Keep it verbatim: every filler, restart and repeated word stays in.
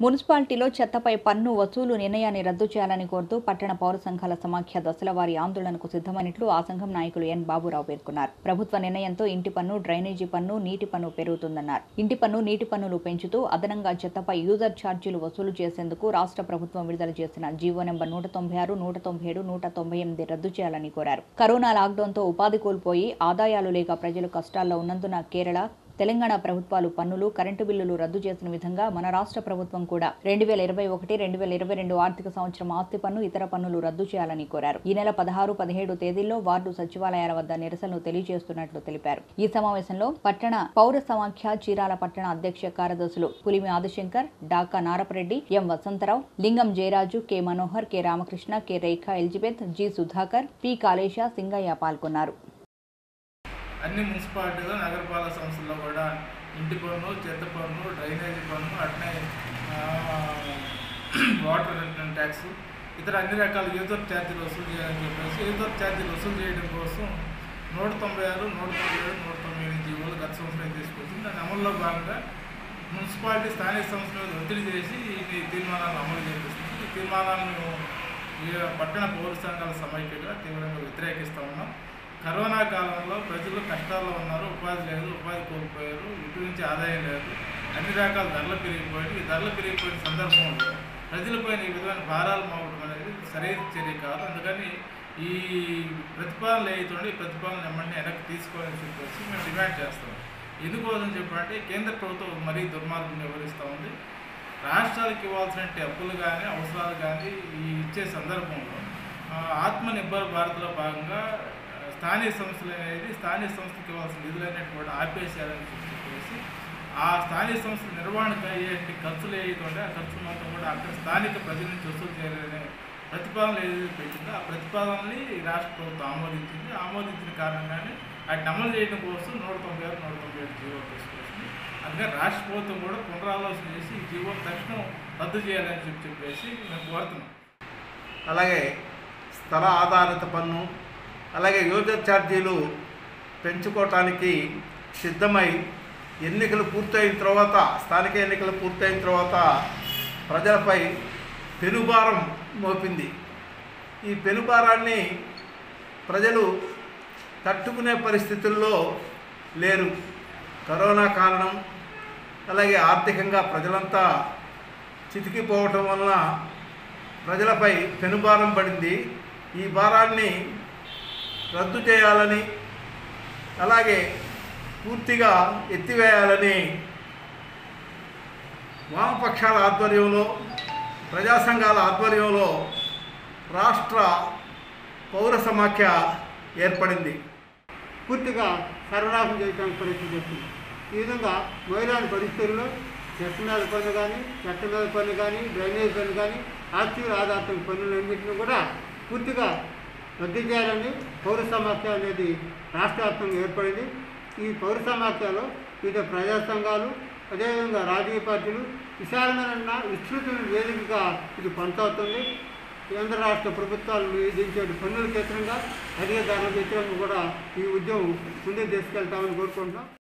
మున్సిపాలిటీలో చెత్తపై పన్ను వసూలు నిర్ణయాన్ని రద్దు చేయాలని కోరుతూ పట్టణ పౌర సంఘాల సమాఖ్య దశల వారీ ఆందోళనకు సిద్ధమైనట్లు ఆ సంఘం నాయకులు ఎన్ బాబురావు పేర్కొన్నారు. ప్రభుత్వ నిర్ణయంతో ఇంటి పన్ను, డ్రైనేజీ పన్ను, నీటి పన్ను పెరుగుతుందన్నారు. ఇంటి పన్ను, నీటి పన్నులు పెంచుతూ అదనంగా చెత్తపై యూజర్ ఛార్జీలు వసూలు చేసేందుకు రాష్ట్ర ప్రభుత్వం విడుదల చేసిన జీవో నెంబర్ నూట తొంభై ఆరు, నూట తొంభై ఏడు, నూట తొంభై ఎనిమిది రద్దు చేయాలని కోరారు. కరోనా లాక్డౌన్తో ఉపాధి కోల్పోయి ఆదాయాలు లేక ప్రజలు కష్టాల్లో ఉన్నందున కేరళ, తెలంగాణ ప్రభుత్వాలు పన్నులు, కరెంటు బిల్లులు రద్దు చేసిన విధంగా మన రాష్ట్ర ప్రభుత్వం కూడా రెండు వేల ఇరవై ఒకటి రెండు వేల ఇరవై రెండు ఆర్థిక సంవత్సరం ఆస్తి పన్ను, ఇతర పన్నులు రద్దు చేయాలని కోరారు. ఈ నెల పదహారు పదిహేడు తేదీల్లో వార్డు సచివాలయాల వద్ద నిరసనలు తెలియజేస్తున్నట్లు తెలిపారు. ఈ సమావేశంలో పట్టణ పౌర సమాఖ్య చీరాల పట్టణ అధ్యక్ష కార్యదర్శులు Pulimi Adi Shankar, Dhaka Narapa Reddy, M Vasantharao, Lingam Jayaraju, K Manohar, K Ramakrishna, K Rekha Elizabeth, G Sudhakar, P Kalesha, Singaiah పాల్గొన్నారు. అన్ని మున్సిపాలిటీలు, నగరపాలక సంస్థల్లో కూడా ఇంటి పన్ను, చెత్త పన్ను, డ్రైనేజీ పన్ను, అట్నే వాటర్ ట్యాక్స్, ఇతర అన్ని రకాల యూజర్ ఛార్జీలు వసూలు చేయాలని చెప్పేసి యూజర్ ఛార్జీలు వసూలు చేయడం కోసం నూట తొంభై ఆరు నూట తొంభై ఏడు నూట తొంభై ఎనిమిది జీవోలు గత సంవత్సరం తీసుకొచ్చింది. దాని అమల్లో భాగంగా మున్సిపాలిటీ స్థానిక సంస్థల మీద ఒత్తిడి చేసి ఈ తీర్మానాలను అమలు చేపిస్తుంది. ఈ తీర్మానాలను పట్టణ పౌర సంఘాల సమైక్యగా తీవ్రంగా వ్యతిరేకిస్తూ ఉన్నాం. కరోనా కాలంలో ప్రజలు కష్టాల్లో ఉన్నారు, ఉపాధి లేదు, ఉపాధి కోల్పోయారు, ఇటు నుంచి ఆదాయం లేదు, అన్ని రకాల ధరలు పెరిగిపోయాయి. ఈ ధరలు పెరిగిపోయిన సందర్భంలో ప్రజలపైన ఈ విధమైన భారాలు మోపడం అనేది సరైన చర్య కాదు. అందుకని ఈ ప్రతిపాదనలు ఏదైతే ఈ ప్రతిపాదనలు ఎమ్మెల్యే వెనక్కి తీసుకోవాలని చెప్పేసి మేము డిమాండ్ చేస్తాం. ఎందుకోసం చెప్పాలంటే కేంద్ర ప్రభుత్వం మరీ దుర్మార్గం వివరిస్తూ ఉంది. రాష్ట్రాలకు ఇవ్వాల్సిన అప్పులు కానీ అవసరాలు కానీ ఈ ఇచ్చే సందర్భంలో ఆత్మనిర్భర్ భారత్లో భాగంగా స్థానిక సంస్థలు అనేది స్థానిక సంస్థకి ఇవ్వాల్సిన నిధులు అనేవి కూడా ఆపేసేయాలని చెప్పేసి ఆ స్థానిక సంస్థ నిర్వహణకు అయ్యే ఖర్చులు ఏవైతే ఉంటే ఆ ఖర్చులు మొత్తం కూడా అక్కడ స్థానిక ప్రజల నుంచి వసూలు చేయాలనే ప్రతిపాదనలు ఏదైతే పెట్టిందో ఆ ప్రతిపాదనని రాష్ట్ర ప్రభుత్వం ఆమోదించింది. ఆమోదించిన కారణంగానే వాటిని అమలు చేయడం కోసం నూట తొంభై ఆరు నూట తొంభై ఏడు జీవో తీసుకొచ్చింది. అందుకని రాష్ట్ర ప్రభుత్వం కూడా పునరాలోచన చేసి ఈ జీవో తక్షణం రద్దు చేయాలని చెప్పి చెప్పేసి మేము కోరుతున్నాం. అలాగే స్థల ఆధారిత పన్ను, అలాగే యూజర్ ఛార్జీలు పెంచుకోవటానికి సిద్ధమై ఎన్నికలు పూర్తయిన తర్వాత స్థానిక ఎన్నికలు పూర్తయిన తర్వాత ప్రజలపై పెనుభారం మోపింది. ఈ పెనుభారాన్ని ప్రజలు తట్టుకునే పరిస్థితుల్లో లేరు. కరోనా కారణం, అలాగే ఆర్థికంగా ప్రజలంతా చితికిపోవటం వలన ప్రజలపై పెనుభారం పడింది. ఈ భారాన్ని రద్దు చేయాలని, అలాగే పూర్తిగా ఎత్తివేయాలని వామపక్షాల ఆధ్వర్యంలో, ప్రజా సంఘాల ఆధ్వర్యంలో రాష్ట్ర పౌర సమాఖ్య ఏర్పడింది. పూర్తిగా సర్వనాశనం చేయడానికి ప్రయత్నం చేస్తుంది. ఈ విధంగా మహిళల పరిస్థితుల్లో చెత్త మీద పన్ను కానీ, చెత్త మీద పన్ను కానీ, డ్రైనేజ్ పన్ను కానీ, ఆస్తి ఆధారిత పన్నులన్నింటినీ కూడా పూర్తిగా రద్దు చేయాలని పౌర సమాఖ్య అనేది రాష్ట్ర వ్యాప్తంగా ఏర్పడింది. ఈ పౌర సమాఖ్యలో వివిధ ప్రజా సంఘాలు, అదేవిధంగా రాజకీయ పార్టీలు విశాలమైన విస్తృతమైన వేదికగా ఇది కొనసాగుతుంది. కేంద్ర రాష్ట్ర ప్రభుత్వాలు విధించే పన్నులకు వ్యతిరేకంగా, అధిక ధరలకు వ్యతిరేకంగా కూడా ఈ ఉద్యమం ముందుకు తీసుకెళ్తామని కోరుకుంటున్నాం.